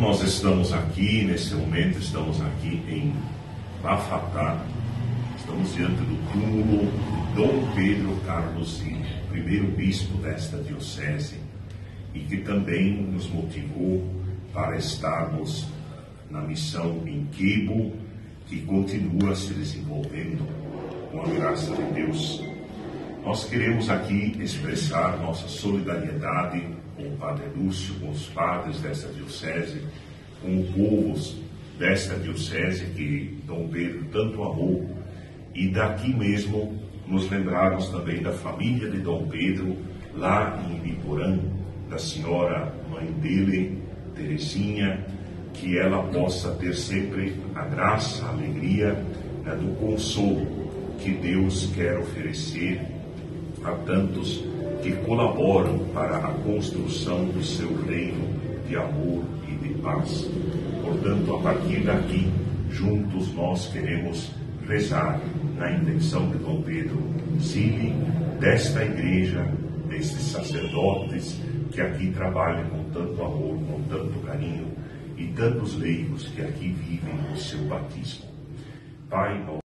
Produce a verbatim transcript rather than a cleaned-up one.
nós estamos aqui, nesse momento, estamos aqui em Bafatá, estamos diante do túmulo de Dom Pedro Carlos I, primeiro bispo desta diocese, e que também nos motivou para estarmos na missão em Quibo, que continua se desenvolvendo com a graça de Deus. Nós queremos aqui expressar nossa solidariedade com o Padre Lúcio, com os padres desta diocese, com o povo desta diocese que Dom Pedro tanto amou, e daqui mesmo nos lembrarmos também da família de Dom Pedro, lá em Ibiporã, da senhora mãe dele, Teresinha, que ela possa ter sempre a graça, a alegria, né, do consolo que Deus quer oferecer a tantos que colaboram para a construção do seu reino de amor e de paz. Portanto, a partir daqui, juntos nós queremos rezar na intenção de Dom Pedro Zilli, desta igreja, destes sacerdotes que aqui trabalham com tanto amor, com tanto carinho, e tantos leigos que aqui vivem o seu batismo. Pai,